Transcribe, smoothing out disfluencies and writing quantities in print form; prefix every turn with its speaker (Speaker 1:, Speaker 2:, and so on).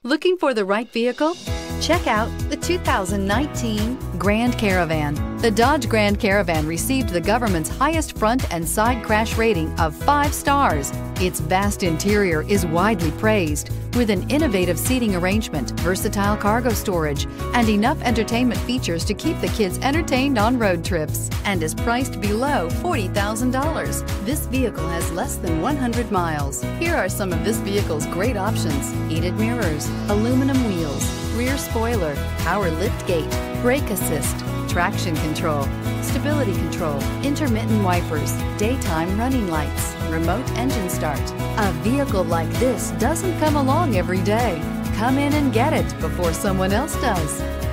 Speaker 1: Looking for the right vehicle? Check out the 2019 Grand Caravan. The Dodge Grand Caravan received the government's highest front and side crash rating of 5 stars. Its vast interior is widely praised, with an innovative seating arrangement, versatile cargo storage, and enough entertainment features to keep the kids entertained on road trips, and is priced below $40,000. This vehicle has less than 100 miles. Here are some of this vehicle's great options: heated mirrors, aluminum wheels, rear spoiler, power lift gate, brake assist, traction control, stability control, intermittent wipers, daytime running lights, remote engine start. A vehicle like this doesn't come along every day. Come in and get it before someone else does.